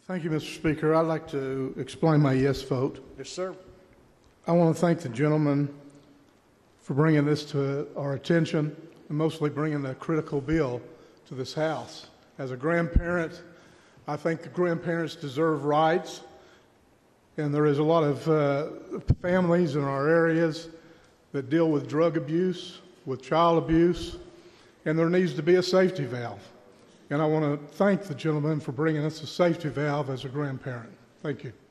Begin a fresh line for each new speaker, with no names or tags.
Thank you, Mr. Speaker. I'd like to explain my yes vote.
Yes, sir.
I want to thank the gentleman for bringing this to our attention and mostly bringing a critical bill to this House. As a grandparent, I think the grandparents deserve rights, and there is a lot of families in our areas that deal with drug abuse, with child abuse, and there needs to be a safety valve. And I want to thank the gentleman for bringing us a safety valve as a grandparent. Thank you.